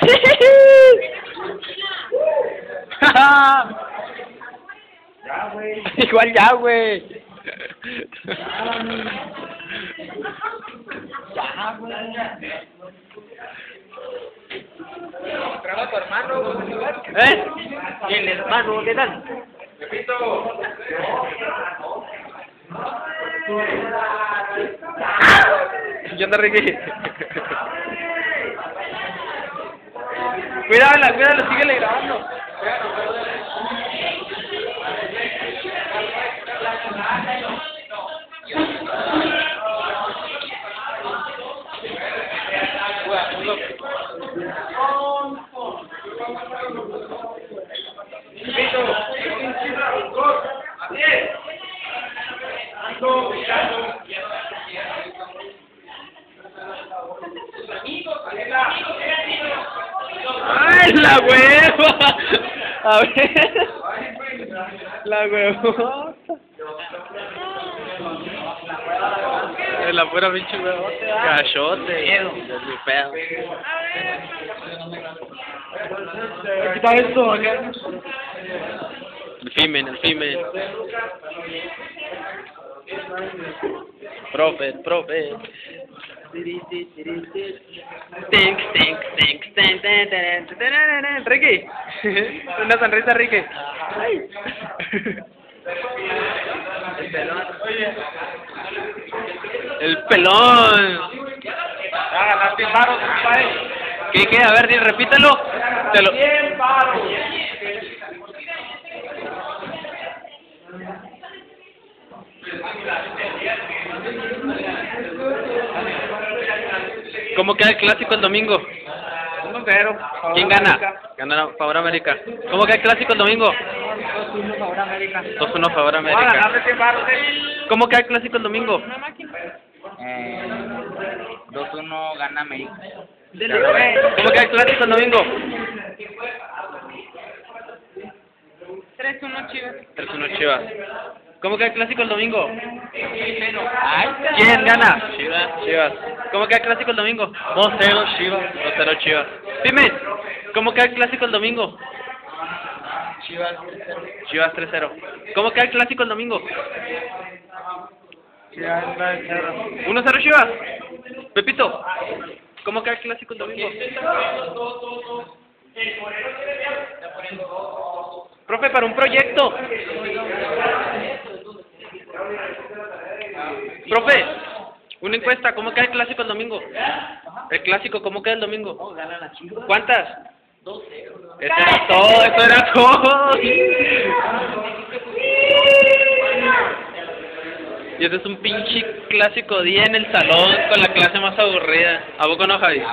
Ya, güey. Igual ya, güey. Ya, güey. Trajo a tu hermano, ¿Eh? ¿Y el hermano qué tal? Repito. ¿Qué onda, Ricky? Cuídalo, síguele grabando. ¡Ay, la hueva! A ver. La hueva. Es la pura pinche hueva. Cachote. Ni pedo. ¿Qué tal esto acá? El Fimen. Profe. Ricky. Una sonrisa, Ricky. El pelón. Ya ganaste varos, compadre. ¿Qué? A ver, repítelo. Te lo... 100 varos. ¿Cómo queda el clásico el domingo? 1-0. ¿Quién gana? Gana Favor América. ¿Cómo queda el clásico el domingo? 2-1 favor América. 2-1 Favor Va a América. ganarle 100 varos, ¿Cómo queda el clásico el domingo? 2-1 gana América. ¿Cómo queda el clásico el domingo? 3-1 Chivas. 3-1 Chivas. ¿Cómo queda el clásico el domingo? ¿Quién gana? Chivas. ¿Cómo queda el clásico el domingo? 2-0 Chivas. 2-0 Chivas. Dime, ¿cómo queda el clásico el domingo? Chivas 3-0. Chivas 3-0. ¿Cómo queda el clásico el domingo? Chivas 1-0. 1-0 Chivas. Pepito, ¿cómo queda el clásico el domingo? Profe, para un proyecto. Profe, una encuesta, ¿cómo queda el clásico el domingo? El clásico, ¿cómo queda el domingo? ¿Cuántas? 2-0. Eso era todo. Y ese es un pinche clásico día en el salón con la clase más aburrida. ¿A poco no, Javi?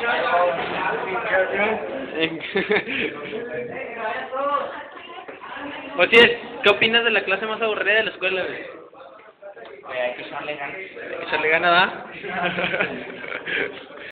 Oye, ¿qué opinas de la clase más aburrida de la escuela, güey? Hay que echarle ganas. Echarle gana, ¿da?